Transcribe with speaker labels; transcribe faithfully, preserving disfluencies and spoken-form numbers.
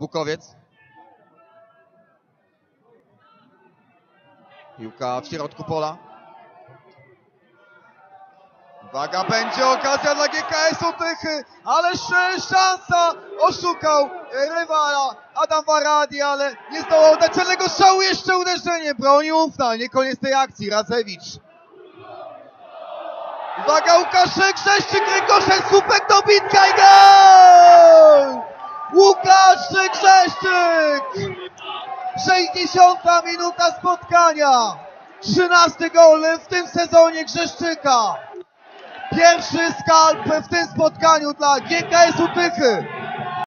Speaker 1: Bukowiec. Piłka w środku pola. Uwaga, będzie okazja dla G K S-u Tychy, ależ szansa, oszukał rywala Adam Waradi, ale nie zdołał dać celnego strzału, jeszcze uderzenie, broni ufna, nie koniec tej akcji, Radzewicz. Uwaga, Łukaszek, Grzeszczyk, rykoszet, słupek, dobitka i gol! Łukasz Grzeszczyk! sześćdziesiąta minuta spotkania, trzynasty gol w tym sezonie Grzeszczyka. Pierwszy skalp w tym spotkaniu dla G K S-u Tychy.